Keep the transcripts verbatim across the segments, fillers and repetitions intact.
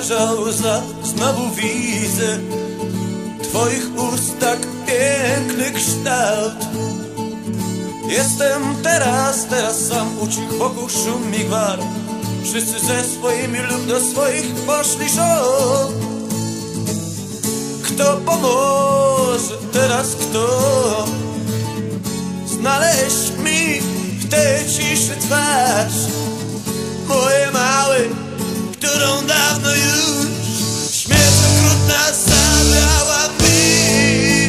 leżał łza, znowu widzę twoich ust tak piękny kształt. Jestem teraz, teraz sam, ucichł wokół szum i gwar. Wszyscy ze swoimi lub do swoich poszli żon. Kto pomoże teraz, kto znaleźć mi w tej ciszy twarz? Moje małe, którą dawno już śmierć okrutna zabrała mi.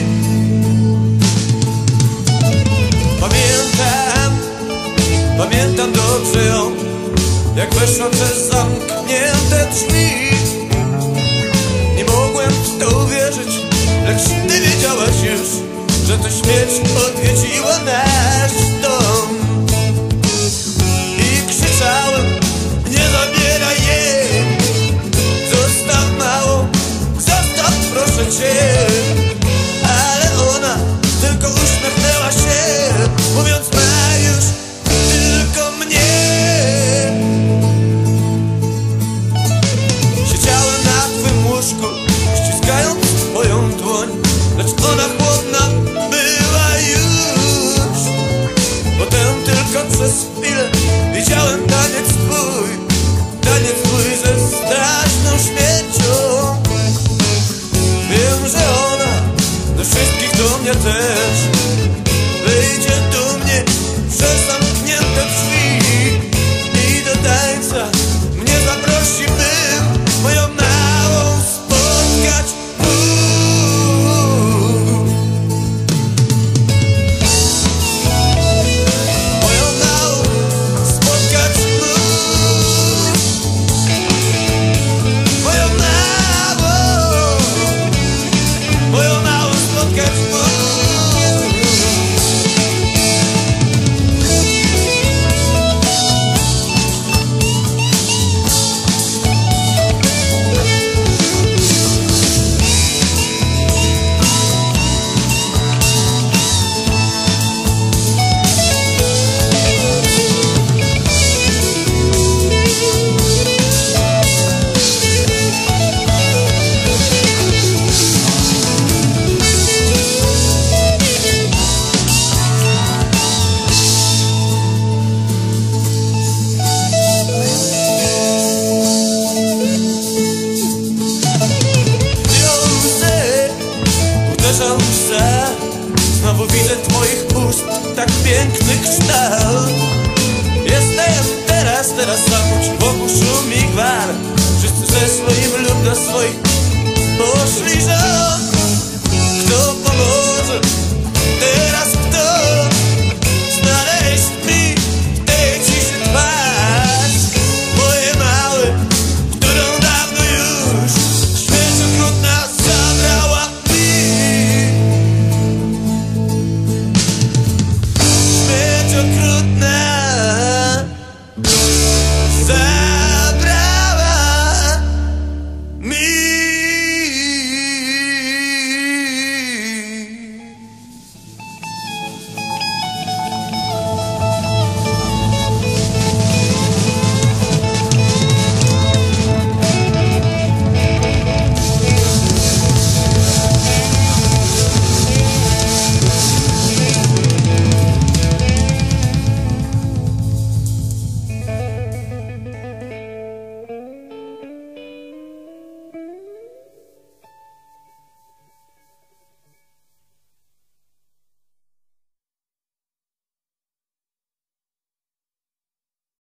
Pamiętam, pamiętam dobrze ją, jak weszła przez zamknięte drzwi. Nie mogłem w to uwierzyć, lecz ty wiedziałaś już, że to śmierć odwiedziła nasz dom. I krzyczałem: nie zabieraj jej, zostaw małą, zostaw proszę cię. Ale ona tylko uśmiechnęła się, mówiąc: ma już tylko mnie. Siedziałem na twym łóżku, ściskając twoją dłoń, lecz ona chłodna była już. Potem tylko przez chwilę widziałem taniec twój, taniec twój ze straszną śmiercią. Wiem, że ona do wszystkich, do mnie też, wyjdzie do mnie przez zamknięte drzwi i do tańca mnie zaprosi, bym moją małą spotkać mógł. Moją małą spotkać mógł. Moją małą, moją małą spotkać mógł. Uderzam w łzę, znowu widzę twoich ust tak piękny kształt. Jestem teraz, teraz sam, wokół szum i gwar. Wszyscy ze swoim lub do swoich poszli żal.